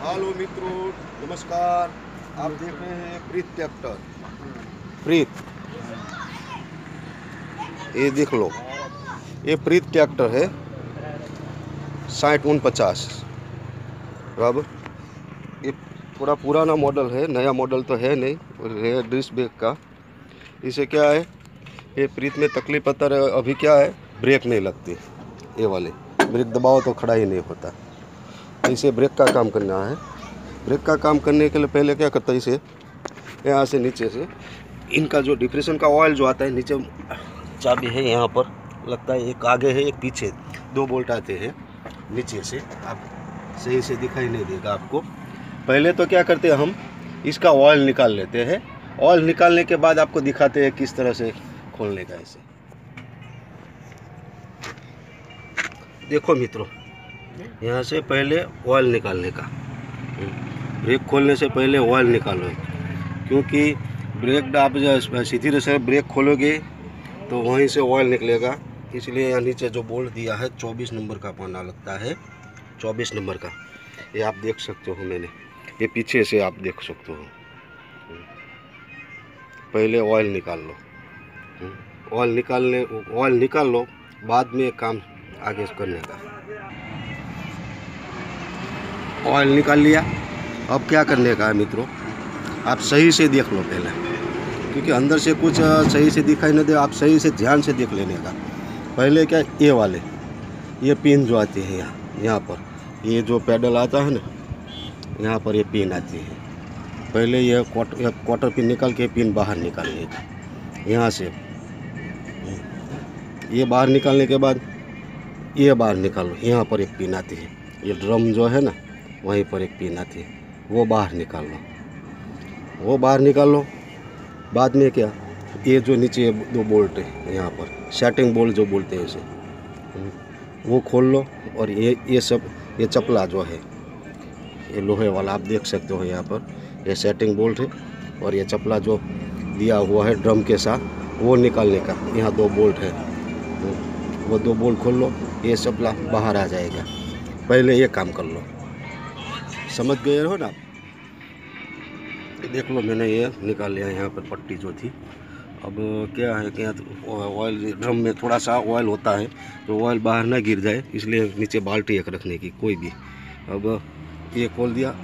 Hello मित्रों, नमस्कार। आप देख रहे हैं प्रीत ट्रैक्टर। प्रीत, ये देख लो, ये प्रीत ट्रैक्टर है 6049 बराबर। ये थोड़ा पुराना मॉडल है, नया मॉडल तो है नहीं, है डिस्क ब्रेक का। इसे क्या है, ये प्रीत में तकलीफ पता है अभी क्या है, ब्रेक नहीं लगती। ये वाले ब्रेक दबाओ तो खड़ा ही नहीं होता। इसे ब्रेक का काम करना है। ब्रेक का काम करने के लिए पहले क्या करता है, इसे यहाँ से नीचे से इनका जो डिप्रेशन का ऑयल जो आता है, नीचे चाबी है यहाँ पर लगता है, एक आगे है एक पीछे, 2 बोल्ट आते हैं नीचे से। आप सही से दिखाई नहीं देगा आपको। पहले तो क्या करते हैं, हम इसका ऑयल निकाल लेते हैं। ऑयल निकालने के बाद आपको दिखाते हैं किस तरह से खोलने का। इसे देखो मित्रों, यहाँ से पहले ऑयल निकालने का, ब्रेक खोलने से पहले ऑयल निकालो, क्योंकि ब्रेक आप सीधी तरह से ब्रेक खोलोगे तो वहीं से ऑयल निकलेगा। इसलिए यहाँ नीचे जो बोल्ट दिया है 24 नंबर का पाना लगता है, 24 नंबर का। ये आप देख सकते हो, मैंने ये पीछे से आप देख सकते हो। पहले ऑयल निकाल लो, ऑयल निकाल लो, बाद में काम आगे करने का। ऑयल निकाल लिया, अब क्या करने का है मित्रों, आप सही से देख लो पहले, क्योंकि अंदर से कुछ सही से दिखाई नहीं दे। आप सही से ध्यान से देख लेने का। पहले क्या, ये वाले ये पिन जो आती है यहाँ पर, ये जो पैडल आता है ना, यहाँ पर ये पिन आती है। पहले ये क्वार्टर पिन निकाल के पिन बाहर निकालने का। यहाँ से ये बाहर निकालने के बाद ये बाहर निकालो, यहाँ पर एक पिन आती है। ये ड्रम जो है ना, वहीं पर एक पिन आती है, वो बाहर निकाल लो, वो बाहर निकाल लो। बाद में क्या, ये जो नीचे 2 बोल्ट है यहाँ पर, सेटिंग बोल्ट जो बोलते हैं इसे, वो खोल लो। और ये सब, ये चपला जो है, ये लोहे वाला आप देख सकते हो यहाँ पर, ये सेटिंग बोल्ट है। और ये चपला जो दिया हुआ है ड्रम के साथ, वो निकालने का। यहाँ 2 बोल्ट है, वो 2 बोल्ट खोल लो, ये चपला बाहर आ जाएगा। पहले ये काम कर लो, समझ गए हो ना आप। देख लो, मैंने ये निकाल लिया यहाँ पर पट्टी जो थी। अब क्या है कि ऑयल, ड्रम में थोड़ा सा ऑयल होता है, तो ऑयल बाहर ना गिर जाए, इसलिए नीचे बाल्टी एक रखने की कोई भी। अब ये खोल दिया।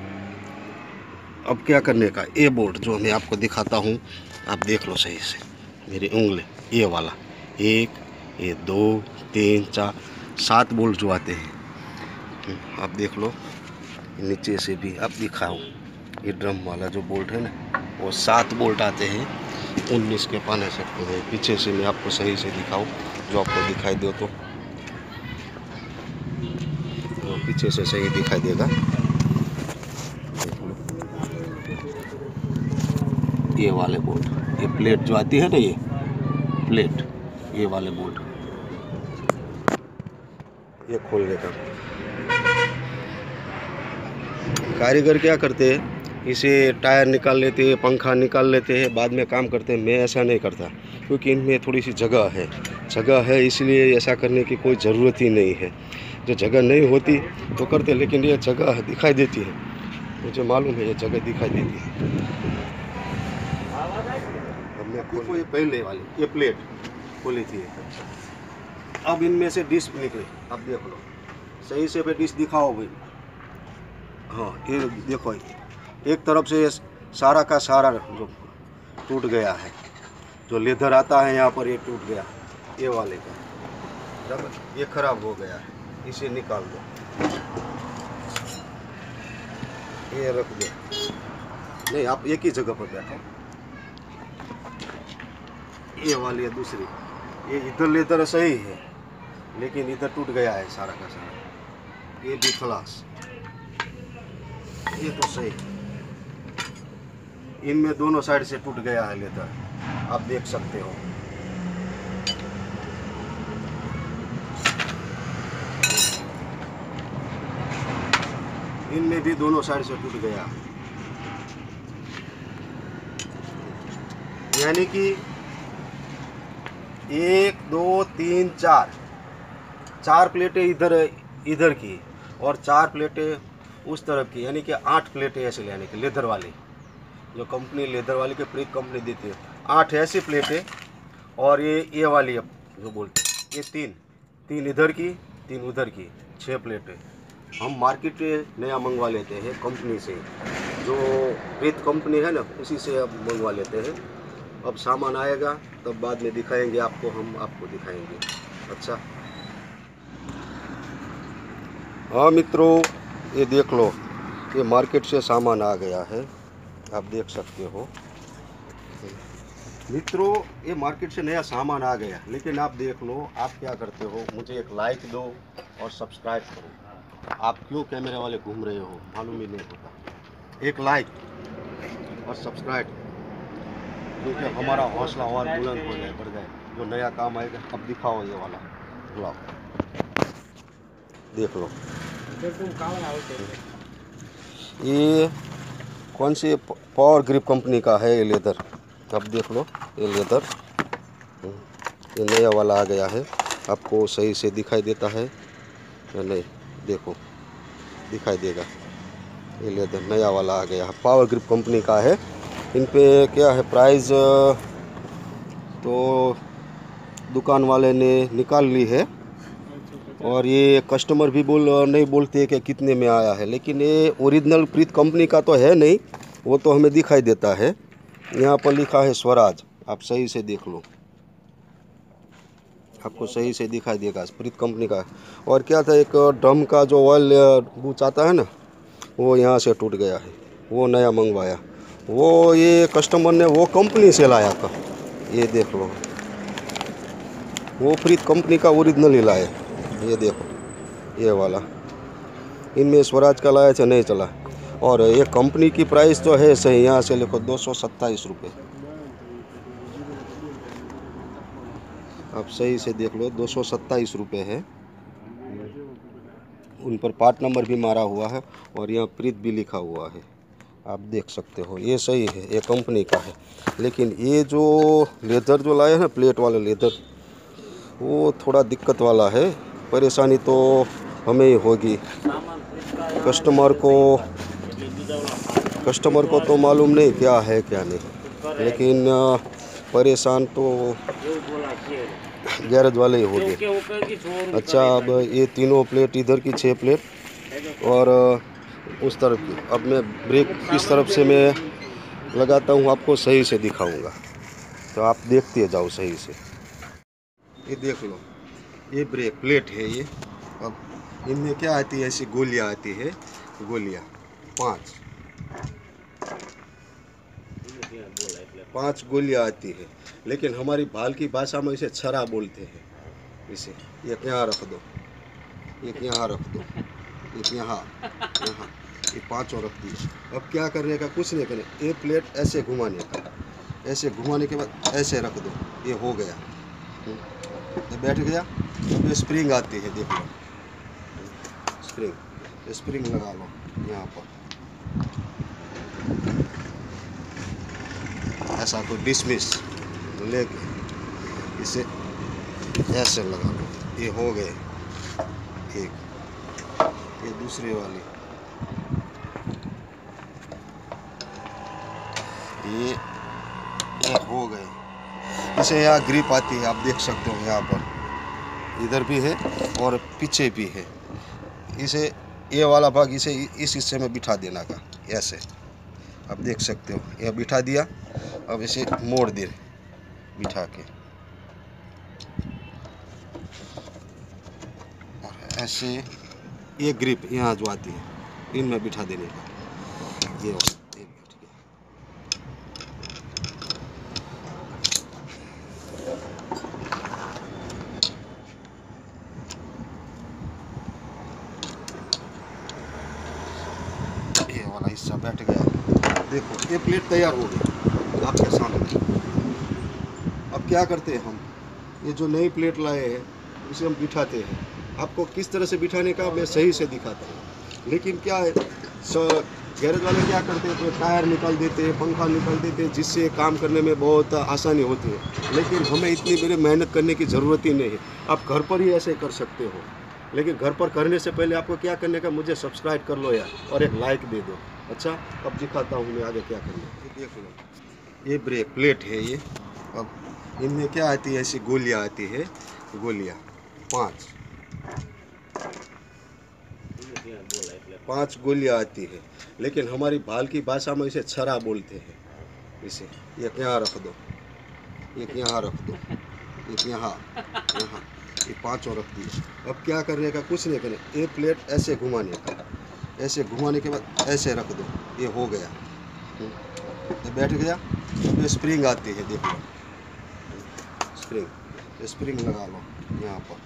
अब क्या करने का, ये बोल्ट जो मैं आपको दिखाता हूँ, आप देख लो सही से मेरी उंगली, ये वाला 1, ये 2, 3, 4, 7 बोल्ट जो आते हैं, आप देख लो। नीचे से भी आप दिखाओ, ये ड्रम वाला जो बोल्ट है ना, वो 7 बोल्ट आते हैं 19 के पाने से। पीछे से मैं आपको सही से दिखाऊं, जो आपको दिखाई दो तो पीछे से सही दिखाई देगा। ये वाले बोल्ट, ये प्लेट जो आती है ना, ये प्लेट, ये वाले बोल्ट, ये खोलने का। कारीगर क्या करते हैं, इसे टायर निकाल लेते हैं, पंखा निकाल लेते हैं, बाद में काम करते हैं। मैं ऐसा नहीं करता, क्योंकि इनमें थोड़ी सी जगह है, इसलिए ऐसा करने की कोई ज़रूरत ही नहीं है। जो जगह नहीं होती तो करते, लेकिन ये जगह दिखाई देती है, मुझे मालूम है ये जगह दिखाई देती है। अब मैं खोल, ये पहले वाली ये प्लेट खोली थी। अब इनमें से डिस्क निकले, अब देख लो सही से, डिस्क दिखाओ भाई। हाँ, ये देखो, एक तरफ से ये सारा का सारा जो टूट गया है, जो लेदर आता है यहाँ पर, ये टूट गया, ये वाले का जब ये खराब हो गया है, इसे निकाल दो, ये रख दो। नहीं, आप एक ही जगह पर बैठो। ये वाली है दूसरी, ये इधर लेदर सही है, लेकिन इधर टूट गया है सारा का सारा। ये भी खलास, ये तो सही, इनमें दोनों साइड से टूट गया है लेदर, आप देख सकते हो। इनमें भी दोनों साइड से टूट गया, यानी कि 1, 2, 3, 4 प्लेटें इधर की, और 4 प्लेटें उस तरफ की, यानी कि 8 प्लेटें ऐसे लेने की, लेदर वाली, जो कंपनी लेदर वाली की प्रीत कंपनी देती है, 8 ऐसी प्लेटें। और ये वाली अब जो बोलते हैं, ये 3 इधर की 3 उधर की, 6 प्लेटें हम मार्केट से नया मंगवा लेते हैं कंपनी से, जो प्रीत कंपनी है ना, उसी से अब मंगवा लेते हैं। अब सामान आएगा तब बाद में दिखाएंगे आपको, हम आपको दिखाएंगे। अच्छा हाँ मित्रों, ये देख लो, ये मार्केट से सामान आ गया है, आप देख सकते हो मित्रों, ये मार्केट से नया सामान आ गया। लेकिन आप देख लो, आप क्या करते हो, मुझे एक लाइक दो और सब्सक्राइब करो। आप क्यों कैमरे वाले घूम रहे हो मालूम ही नहीं होता। एक लाइक और सब्सक्राइब, क्योंकि हमारा हौसला और बुलंद हो जाए, बढ़ जाए। जो नया काम आएगा, अब दिखाओ ये वाला, लाओ देख लो। ये कौन सी पावर ग्रिप कंपनी का है ये लेदर, अब देख लो ये लेदर, ये नया वाला आ गया है। आपको सही से दिखाई देता है या नहीं, देखो दिखाई देगा, ये लेदर नया वाला आ गया है, पावर ग्रिप कंपनी का है। इन पे क्या है प्राइस, तो दुकान वाले ने निकाल ली है, और ये कस्टमर भी नहीं बोलते कि कितने में आया है। लेकिन ये ओरिजिनल प्रीत कंपनी का तो है नहीं, वो तो हमें दिखाई देता है। यहाँ पर लिखा है स्वराज, आप सही से देख लो, आपको सही से दिखाई देगा, प्रीत कंपनी का। और क्या था, एक ड्रम का जो ऑयल बूच आता है ना, वो यहाँ से टूट गया है, वो नया मंगवाया। वो ये कस्टमर ने वो कंपनी से लाया था, ये देख लो, वो प्रीत कंपनी का ओरिजिनल ही लाया। ये देखो ये वाला, इनमें स्वराज का लाया था, नहीं चला। और ये कंपनी की प्राइस तो है सही, यहाँ से लिखो 227 रुपये, आप सही से देख लो, 227 रुपये है। उन पर पार्ट नंबर भी मारा हुआ है, और यहाँ प्रीत भी लिखा हुआ है, आप देख सकते हो, ये सही है, ये कंपनी का है। लेकिन ये जो लेदर जो लाए हैं ना, प्लेट वाला लेदर, वो थोड़ा दिक्कत वाला है। परेशानी तो हमें ही होगी, कस्टमर को तो मालूम नहीं क्या है क्या नहीं, लेकिन परेशान तो गैरेज वाले ही होंगे। अच्छा, अब ये तीनों प्लेट इधर की 6 प्लेट और उस तरफ की, अब मैं ब्रेक किस तरफ से मैं लगाता हूँ आपको सही से दिखाऊंगा, तो आप देखते जाओ सही से। ये देख लो, ये ब्रेक प्लेट है ये। अब इनमें क्या आती है, ऐसी गोलियां आती है, गोलियां 5 गोलियां आती है। लेकिन हमारी भाल की भाषा में इसे छरा बोलते हैं। इसे एक यहाँ रख दो, एक यहाँ रख दो, एक यहाँ, ये 5 रख दिए। अब क्या करने का, कुछ नहीं करने, ये प्लेट ऐसे घुमाने का, ऐसे घुमाने के बाद ऐसे रख दो, ये हो गया, ये बैठ गया। अब ये स्प्रिंग आती है, देख लो स्प्रिंग लगा लो यहाँ पर, ऐसा कोई डिसमिस लेके इसे ऐसे लगा लो, ये हो गए एक। ये दूसरी वाली, ये हो गए। इसे यहाँ ग्रिप आती है, आप देख सकते हो, यहाँ पर इधर भी है और पीछे भी है। इसे ये वाला भाग इसे इस हिस्से में बिठा देना का, ऐसे आप देख सकते हो, यह बिठा दिया। अब इसे मोड़ दे बिठा के, और ऐसे ये ग्रिप यहाँ जो आती है, इनमें बिठा देने का, ये वाला हिस्सा बैठ गया। देखो ये प्लेट तैयार हो गई आपके सामने। अब क्या करते हैं हम, ये जो नई प्लेट लाए हैं उसे हम बिठाते हैं। आपको किस तरह से बिठाने का मैं सही से दिखाता हूँ। लेकिन क्या है, गैरेज वाले क्या करते हैं, तो टायर निकाल देते हैं, पंखा निकाल देते हैं, जिससे काम करने में बहुत आसानी होती है। लेकिन हमें इतनी बड़ी मेहनत करने की ज़रूरत ही नहीं है, आप घर पर ही ऐसे कर सकते हो। लेकिन घर पर करने से पहले आपको क्या करने का, मुझे सब्सक्राइब कर लो यार और एक लाइक दे दो। अच्छा, अब दिखाता हूँ मैं आगे क्या करना है। देख लो, ये ब्रेक प्लेट है ये। अब इनमें क्या आती है, ऐसी गोलियाँ आती है, गोलियाँ 5 गोलियाँ आती है, लेकिन हमारी भाल की भाषा में इसे छरा बोलते हैं। इसे एक यहाँ रख दो, एक यहाँ रख दो, एक यहाँ, ये 5 और रख दिए। अब क्या करने का, कुछ नहीं करने, ये प्लेट ऐसे घुमाने का, ऐसे घुमाने के बाद ऐसे रख दो, ये हो गया, ये बैठ गया। अब ये स्प्रिंग आती है, देख लो स्प्रिंग, स्प्रिंग लगा लो यहाँ पर,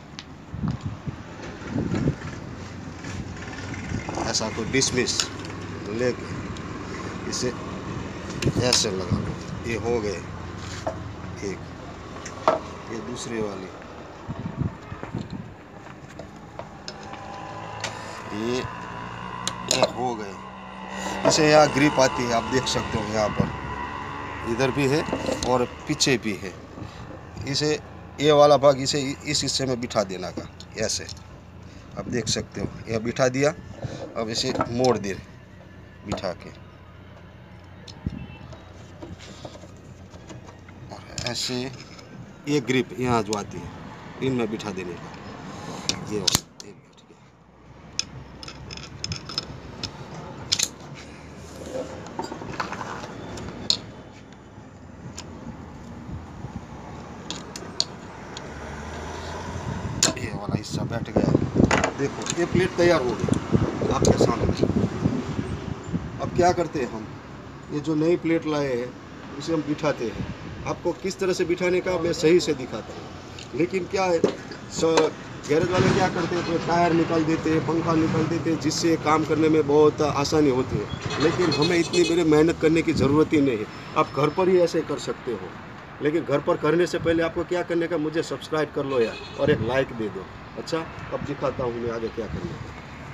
ऐसा को डिसमिस लेके इसे ऐसे लगा लो, ये हो गए एक। ये दूसरी वाली, ये हो गए। इसे यहाँ ग्रिप आती है, आप देख सकते हो, यहाँ पर इधर भी है और पीछे भी है। इसे ये वाला भाग इसे इस हिस्से में बिठा देना का, ऐसे आप देख सकते हो, यह बिठा दिया। अब इसे मोड़ दे बिठा के, और ऐसे ये ग्रिप यहाँ जो आती है, इनमें बिठा देने का, ये बैठ गया। ये वाला हिस्सा बैठ गया। देखो, ये प्लेट तैयार हो गई आपके सामने। अब क्या करते हैं हम, ये जो नई प्लेट लाए हैं उसे हम बिठाते हैं। आपको किस तरह से बिठाने का मैं सही से दिखाता हूँ, लेकिन क्या है, गैरेज वाले क्या करते हैं, तो टायर निकाल देते हैं, पंखा निकाल देते हैं, जिससे काम करने में बहुत आसानी होती है। लेकिन हमें इतनी बड़ी मेहनत करने की ज़रूरत ही नहीं है, आप घर पर ही ऐसे कर सकते हो। लेकिन घर पर करने से पहले आपको क्या करने का, मुझे सब्सक्राइब कर लो यार और एक लाइक दे दो। अच्छा, अब दिखाता हूँ मैं आगे क्या करना है।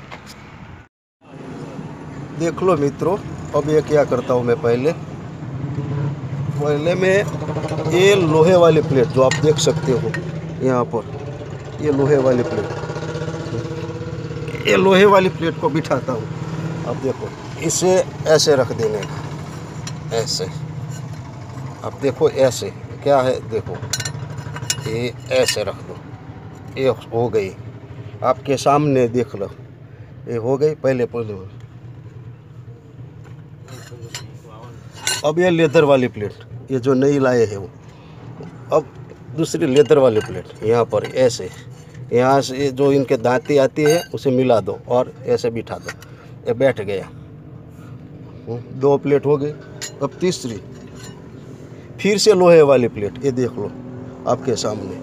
देख लो मित्रों, अब ये क्या करता हूँ मैं, पहले में ये लोहे वाली प्लेट जो आप देख सकते हो यहाँ पर, ये लोहे वाली प्लेट, ये लोहे वाली प्लेट को बिठाता हूँ। अब देखो, इसे ऐसे रख देने का, ऐसे, अब देखो ऐसे क्या है, देखो ये ऐसे रख दो, ये हो गई आपके सामने, देख लो ये हो गई। पहले अब ये लेदर वाली प्लेट, ये जो नई लाए हैं वो, अब दूसरी लेदर वाली प्लेट यहाँ पर ऐसे, यहाँ से जो इनके दांती आती है उसे मिला दो और ऐसे बिठा दो, ये बैठ गया। 2 प्लेट हो गई। अब तीसरी, फिर से लोहे वाली प्लेट, ये देख लो आपके सामने।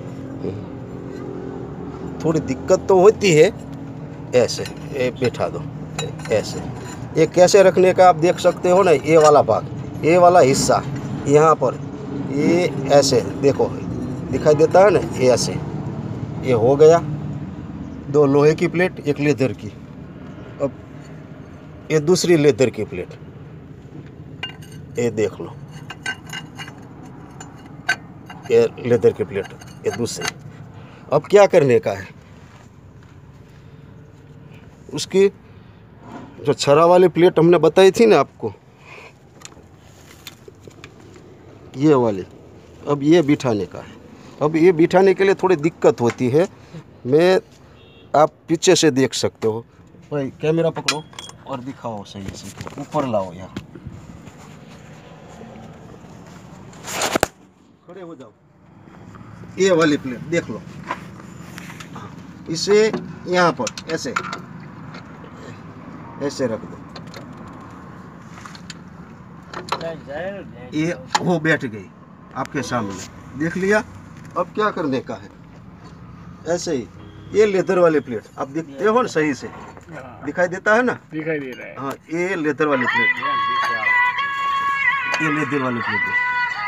थोड़ी दिक्कत तो होती है, ऐसे ये बिठा दो, ऐसे। ये कैसे रखने का आप देख सकते हो ना, ये वाला भाग, ये वाला हिस्सा यहाँ पर, ये ऐसे देखो दिखाई देता है ना, ये ऐसे, ये हो गया। 2 लोहे की प्लेट, 1 लेदर की। अब ये दूसरी लेदर की प्लेट, ये देख लो, ये लेदर की प्लेट, ये दूसरी। अब क्या करने का है, उसकी जो छरा वाली प्लेट हमने बताई थी ना आपको, ये वाली, अब ये बिठाने का है। अब ये बिठाने के लिए थोड़ी दिक्कत होती है, मैं आप पीछे से देख सकते हो। भाई कैमरा पकड़ो और दिखाओ सही से, ऊपर लाओ, यहाँ खड़े हो जाओ। ये वाली प्लेट देख लो, इसे यहाँ पर ऐसे ऐसे रख दो, ये वो बैठ गई आपके सामने, देख लिया। अब क्या करने का है, ऐसे ही ये लेदर वाली प्लेट आप देखते हो ना, सही से दिखाई देता है ना, दिखाई दे रहा है। हाँ, ये लेदर वाली प्लेट, ये लेदर वाली प्लेट है।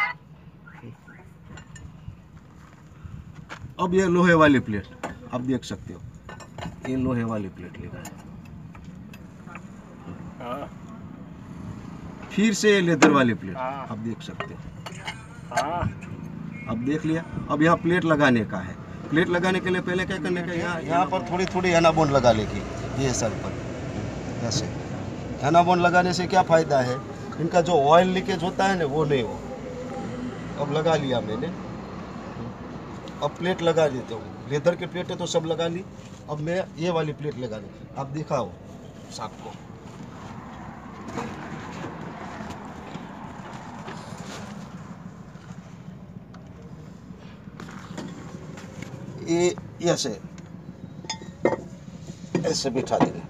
अब ये लोहे वाली प्लेट आप देख सकते हो, ये लोहे वाली प्लेट लेगा। फिर से लेदर वाली प्लेट आप देख सकते हो, अब देख लिया। अब यहाँ प्लेट लगाने का है, प्लेट लगाने के लिए पहले क्या करने का, यहाँ पर थोड़ी थोड़ी एनाबॉन्ड लगा लेगी, ये साइड पर ऐसे। एनाबॉन्ड लगाने से क्या फ़ायदा है, इनका जो ऑयल लीकेज होता है ना वो नहीं हो। अब लगा लिया मैंने, अब प्लेट लगा देता हूँ। लेदर की प्लेटें तो सब लगा ली, अब मैं ये वाली प्लेट लगा ली। अब दिखाओ साहब को, ये ऐसे ऐसे बिठा देंगे।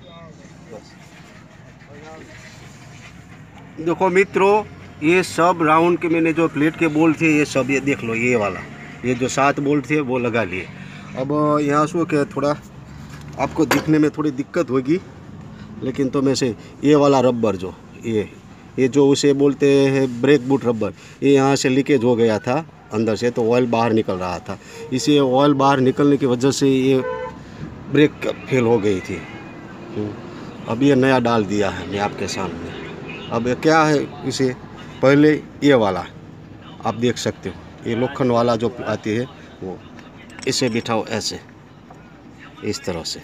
देखो मित्रों, ये सब राउंड के मैंने जो प्लेट के बोल्ट थे ये सब, ये देख लो, ये वाला, ये जो 7 बोल्ट थे वो लगा लिए। अब यहाँ से क्या थोड़ा आपको दिखने में थोड़ी दिक्कत होगी, लेकिन तो में से ये वाला रबर जो ये जो उसे बोलते हैं ब्रेक बूट रबर, ये यहाँ से लीकेज हो गया था अंदर से, तो ऑयल बाहर निकल रहा था। इसे ऑयल बाहर निकलने की वजह से ये ब्रेक फेल हो गई थी। अब ये नया डाल दिया है मैं आपके सामने। अब ये क्या है, इसे पहले ये वाला आप देख सकते हो, ये लोखंड वाला जो आती है वो, इसे बिठाओ ऐसे, इस तरह से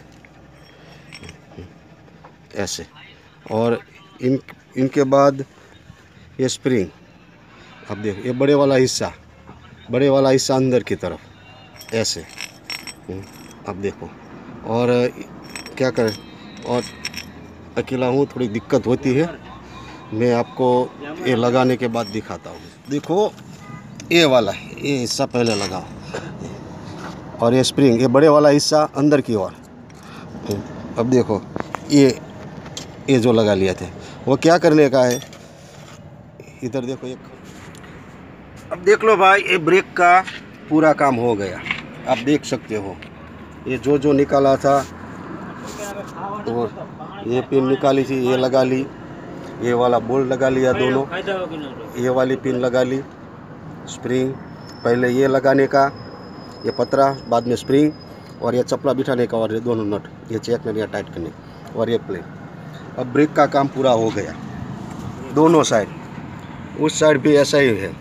ऐसे। और इनके बाद ये स्प्रिंग, अब देखो ये बड़े वाला हिस्सा अंदर की तरफ ऐसे। अब देखो, और क्या करें, और अकेला हूँ, थोड़ी दिक्कत होती है, मैं आपको ये लगाने के बाद दिखाता हूँ। देखो ये वाला, ये हिस्सा पहले लगाओ, और ये स्प्रिंग, ये बड़े वाला हिस्सा अंदर की ओर। अब देखो ये जो लगा लिए थे वो क्या करने का है, इधर देखो एक। अब देख लो भाई, ये ब्रेक का पूरा काम हो गया, आप देख सकते हो। ये जो निकाला था, तो ये पिन निकाली थी, ये लगा ली, ये वाला बोल्ट लगा लिया दोनों, ये वाली पिन लगा ली, स्प्रिंग पहले ये लगाने का, ये पतरा, बाद में स्प्रिंग, और ये चपला बिठाने का, और ये दोनों नट, ये चेक में टाइट करने, और ये प्लेट। अब ब्रेक का काम पूरा हो गया दोनों साइड। उस साइड भी ऐसा ही है,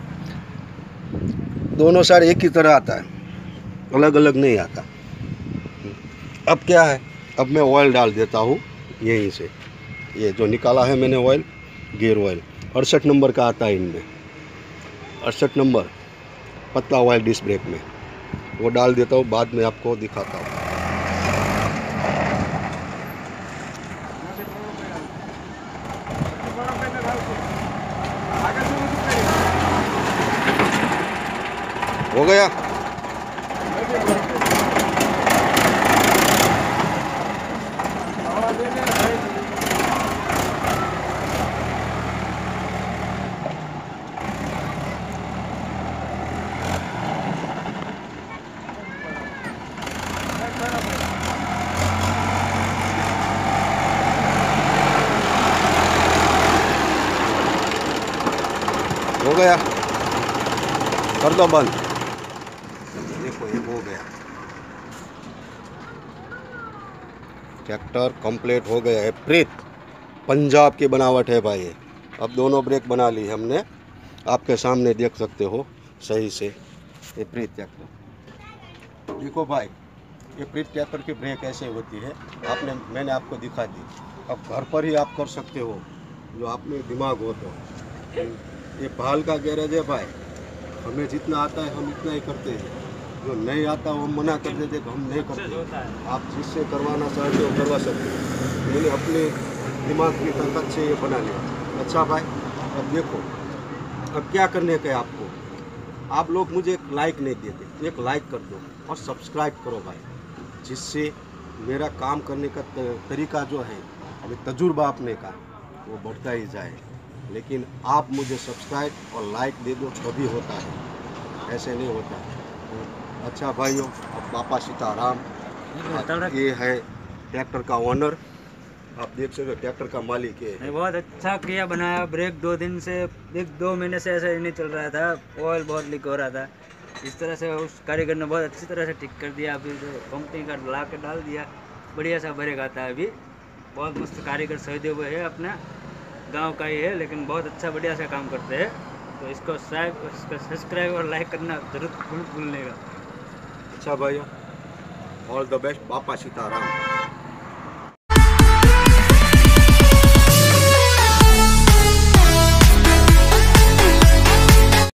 दोनों साइड एक ही तरह आता है, अलग अलग नहीं आता। अब क्या है, अब मैं ऑयल डाल देता हूँ यहीं से, ये जो निकाला है मैंने ऑयल, गियर ऑयल 68 नंबर का आता है इनमें, 68 नंबर पतला ऑयल डिस्क ब्रेक में, वो डाल देता हूँ, बाद में आपको दिखाता हूँ। हो गया, हो गया, कर दो बंद। देखो ये हो गया, ट्रैक्टर कंप्लीट हो गया है। प्रीत पंजाब की बनावट है भाई ये। अब दोनों ब्रेक बना ली हमने, आपके सामने देख सकते हो सही से। ये प्रीत ट्रैक्टर, देखो भाई, ये प्रीत ट्रैक्टर की ब्रेक ऐसे होती है, मैंने आपको दिखा दी। अब घर पर ही आप कर सकते हो, जो आप में दिमाग हो तो। ये भाल का गैरेज है भाई, हमें जितना आता है हम इतना ही करते हैं, जो नहीं आता वो मना कर देते कि हम नहीं करते। आप जिससे करवाना चाहते हो करवा सकते हो, मैंने अपने दिमाग की ताकत से ये बना लिया। अच्छा भाई, अब देखो, अब क्या करने का है आपको, आप लोग मुझे एक लाइक नहीं देते, एक लाइक कर दो और सब्सक्राइब करो भाई, जिससे मेरा काम करने का तरीका जो है, अभी तजुर्बा अपने का, वो बढ़ता ही जाए। लेकिन आप मुझे सब्सक्राइब और लाइक दे दो तभी होता है, ऐसे नहीं होता है। अच्छा भाइयों, अब पापा सीताराम, ये है ट्रैक्टर का ओनर, आप देख सकते हो ट्रैक्टर का मालिक है। बहुत अच्छा किया बनाया। ब्रेक 2 महीने से ऐसा ही नहीं चल रहा था, ऑयल बहुत लीक हो रहा था। इस तरह से उस कारीगर ने बहुत अच्छी तरह से ठीक कर दिया। अभी जो कंपनी का ला के डाल दिया, बढ़िया सा ब्रेक आता है। अभी बहुत मस्त कारीगर सहयोगी हुए है, अपना गांव का ही है, लेकिन बहुत अच्छा बढ़िया सा काम करते हैं। तो इसको सब्सक्राइब और लाइक करना जरूर भूलने का। अच्छा भैया, ऑल द बेस्ट, बापा सीताराम।